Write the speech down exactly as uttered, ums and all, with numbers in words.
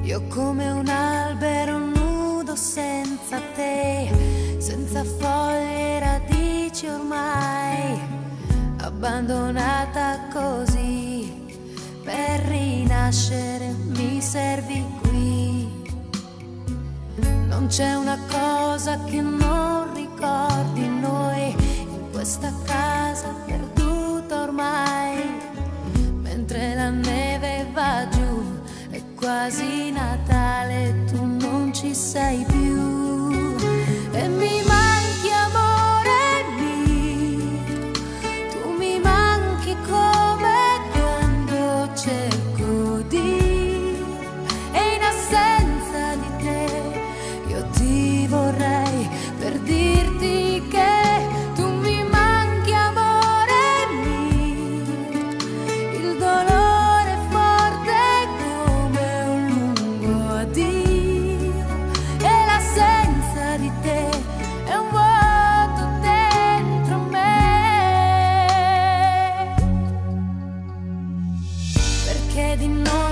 Io come un albero nudo senza te, senza foglie e radici ormai, abbandonata così, per rinascere mi servi qui. Non c'è una cosa che non ricordi noi, in questa casa perduta ormai, mentre la neve va giù, è quasi Natale, tu non ci sei più. E mi manchi amore mio, tu mi manchi come quando cerco di, e in assenza di te io ti vorrei per dirti che tu mi manchi amore mio, il dolore è forte come un lungo addio, e l'assenza di te è un vuoto dentro me, perché di noi